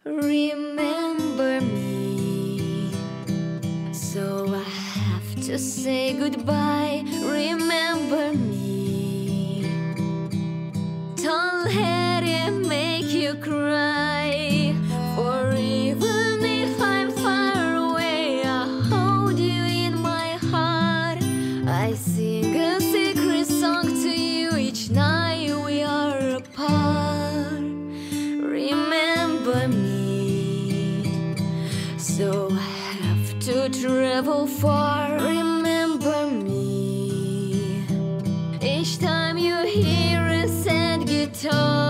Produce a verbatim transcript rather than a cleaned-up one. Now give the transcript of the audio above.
remember me. So I have to say goodbye, remember me. Don't let it make you cry, for even if I'm far away, I hold you in my heart. I sing a secret song to you each night we are apart. Remember me, so I have to travel far. Remember me, each time you hear a sad guitar.